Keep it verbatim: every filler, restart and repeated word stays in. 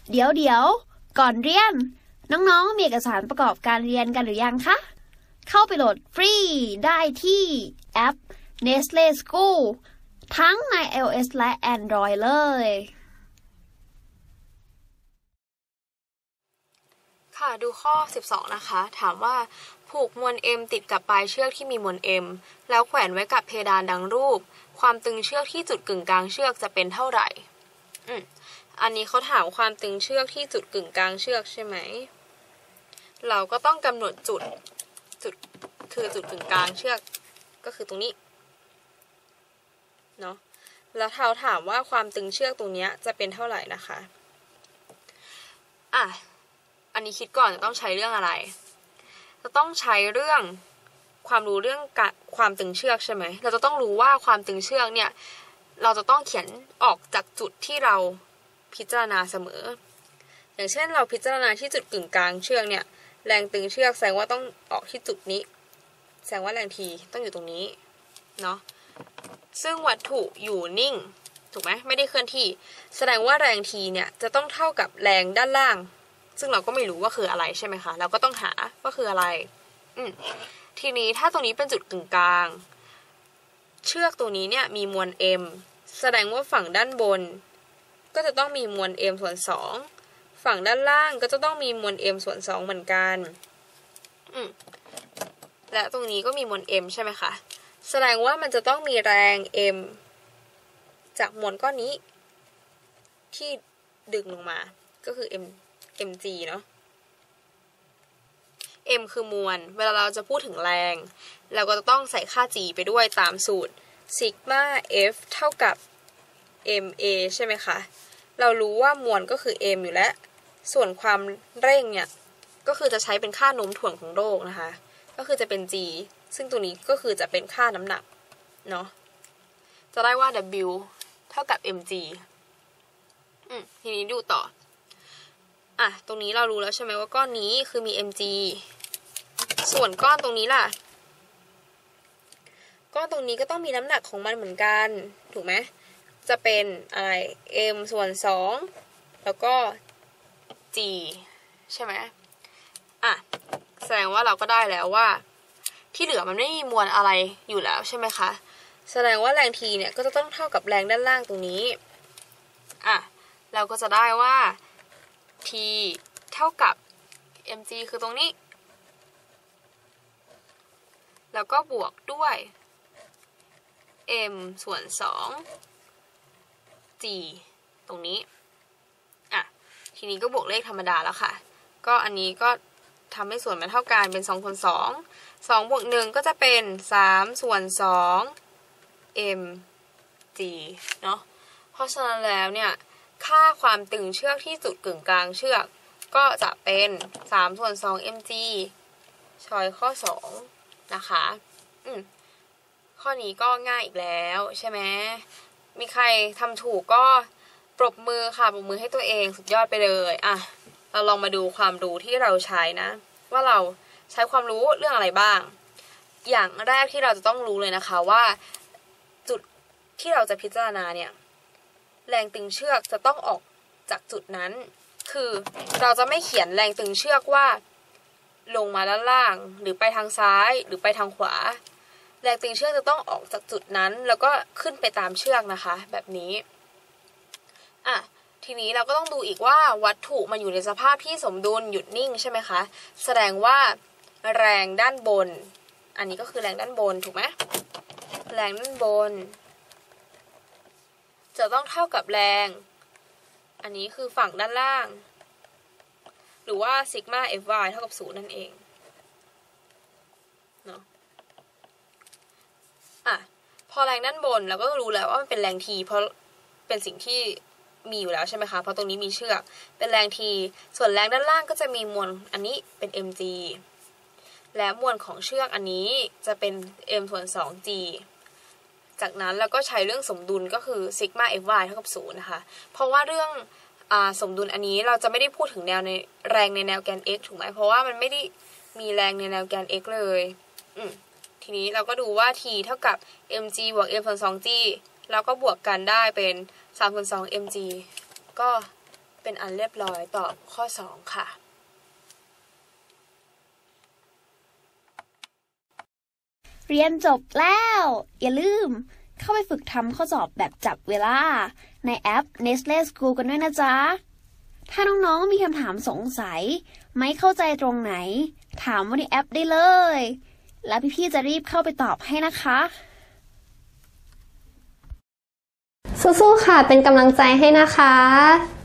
เดี๋ยวเดี๋ยวก่อนเรียนน้องๆมีเอกสารประกอบการเรียนกันหรือยังคะเข้าไปโหลดฟรีได้ที่แอป Nestle School ทั้งใน iOS และ Android เลยค่ะดูข้อสิบสองนะคะถามว่าผูกมวล M ติดกับปลายเชือกที่มีมวล M แล้วแขวนไว้กับเพดานดังรูปความตึงเชือกที่จุดกึ่งกลางเชือกจะเป็นเท่าไหร่อืมอันนี้เขาถามความตึงเชือกที่จุดกึ่งกลางเชือกใช่ไหมเราก็ต้องกำหนดจุดจุดคือจุดกึ่งกลางเชือกก็คือตรงนี้เนาะแล้วเราถามว่าความตึงเชือกตรงนี้จะเป็นเท่าไหร่นะคะอ่ะอันนี้คิดก่อนจะต้องใช้เรื่องอะไรจะต้องใช้เรื่องความรู้เรื่องความตึงเชือกใช่ไหมเราจะต้องรู้ว่าความตึงเชือกเนี่ยเราจะต้องเขียนออกจากจุดที่เราพิจารณาเสมออย่างเช่นเราพิจารณาที่จุดกึ่งกลางเชือกเนี่ยแรงตึงเชือกแสดงว่าต้องออกที่จุดนี้แสดงว่าแรงทีต้องอยู่ตรงนี้เนาะซึ่งวัตถุอยู่นิ่งถูกไหมไม่ได้เคลื่อนที่แสดงว่าแรงทีเนี่ยจะต้องเท่ากับแรงด้านล่างซึ่งเราก็ไม่รู้ว่าคืออะไรใช่ไหมคะเราก็ต้องหาว่าคืออะไรอืมทีนี้ถ้าตรงนี้เป็นจุดกึ่งกลางเชือกตัวนี้เนี่ยมีมวล m แสดงว่าฝั่งด้านบนก็จะต้องมีมวล m ส่วนสองฝั่งด้านล่างก็จะต้องมีมวล m ส่วนสองเหมือนกันอืมและตรงนี้ก็มีมวล m ใช่ไหมคะแสดงว่ามันจะต้องมีแรง m จากมวลก้อนนี้ที่ดึงลงมาก็คือ m mg เนาะ m คือมวลเวลาเราจะพูดถึงแรงเราก็จะต้องใส่ค่า g ไปด้วยตามสูตรซิกมา f เท่ากับ ma ใช่ไหมคะเรารู้ว่ามวลก็คือ m อยู่แล้วส่วนความเร่งเนี่ยก็คือจะใช้เป็นค่าโน้มถ่วงของโลกนะคะก็คือจะเป็น g ซึ่งตัวนี้ก็คือจะเป็นค่าน้ำหนักเนาะจะได้ว่า w เท่ากับ mg อืมทีนี้ดูต่ออ่ะตรงนี้เรารู้แล้วใช่ไหมว่าก้อนนี้คือมี mg ส่วนก้อนตรงนี้ล่ะก้อนตรงนี้ก็ต้องมีน้ำหนักของมันเหมือนกันถูกไหมจะเป็นอะไร m ส่วนสองแล้วก็ g ใช่ไหมอ่ะแสดงว่าเราก็ได้แล้วว่าที่เหลือมันไม่มีมวลอะไรอยู่แล้วใช่ไหมคะแสดงว่าแรงทีเนี่ยก็จะต้องเท่ากับแรงด้านล่างตรงนี้อ่ะเราก็จะได้ว่า t เท่ากับ mg คือตรงนี้แล้วก็บวกด้วย m ส่วนสอง g ตรงนี้อ่ะทีนี้ก็บวกเลขธรรมดาแล้วค่ะก็อันนี้ก็ทำให้ส่วนมันเท่ากันเป็นสองส่วนสองสองบวกหนึ่งก็จะเป็นสามส่วนสอง mg เนาะเพราะฉะนั้นแล้วเนี่ยค่าความตึงเชือกที่จุดกึ่งกลางเชือกก็จะเป็นสามส่วนสอง mg ช้อยข้อสองนะคะอืมข้อนี้ก็ง่ายอีกแล้วใช่ไหมมีใครทำถูกก็ปรบมือค่ะปรบมือให้ตัวเองสุดยอดไปเลยอ่ะเราลองมาดูความรู้ที่เราใช้นะว่าเราใช้ความรู้เรื่องอะไรบ้างอย่างแรกที่เราจะต้องรู้เลยนะคะว่าจุดที่เราจะพิจารณาเนี่ยแรงตึงเชือกจะต้องออกจากจุดนั้นคือเราจะไม่เขียนแรงตึงเชือกว่าลงมาด้านล่างหรือไปทางซ้ายหรือไปทางขวาแรงตึงเชือกจะต้องออกจากจุดนั้นแล้วก็ขึ้นไปตามเชือกนะคะแบบนี้อ่ะทีนี้เราก็ต้องดูอีกว่าวัตถุมันอยู่ในสภาพที่สมดุลหยุดนิ่งใช่ไหมคะแสดงว่าแรงด้านบนอันนี้ก็คือแรงด้านบนถูกไหมแรงด้านบนจะต้องเท่ากับแรงอันนี้คือฝั่งด้านล่างหรือว่าซิกมา fy เท่ากับศูนย์นั่นเองเนาะอ่ะพอแรงด้านบนเราก็รู้แล้วว่ามันเป็นแรงทีเพราะเป็นสิ่งที่มีอยู่แล้วใช่ไหมคะเพราะตรงนี้มีเชือกเป็นแรงทีส่วนแรงด้านล่างก็จะมีมวลอันนี้เป็น mg และมวลของเชือกอันนี้จะเป็น m ส่วนสอง g จากนั้นเราก็ใช้เรื่องสมดุลก็คือซิกมา fy เท่ากับศูนย์นะคะเพราะว่าเรื่องอ่าสมดุลอันนี้เราจะไม่ได้พูดถึงแนวในแรงในแนวแกน x ถูกไหมเพราะว่ามันไม่ได้มีแรงในแนวแกน x เลยอืมทีนี้เราก็ดูว่า t เท่ากับ mg บวก m ส่วนสอง g แล้วก็บวกกันได้เป็นสามส่วนสอง mg ก็เเป็นอันเรียบร้อยตอบข้อสองค่ะเรียนจบแล้ว อย่าลืมเข้าไปฝึกทำข้อสอบแบบจับเวลาในแอป Nestle School กันด้วยนะจ๊ะ ถ้าน้องๆมีคำถามสงสัยไม่เข้าใจตรงไหนถามว่าในแอปได้เลยแล้วพี่ๆจะรีบเข้าไปตอบให้นะคะสู้ๆค่ะเป็นกำลังใจให้นะคะ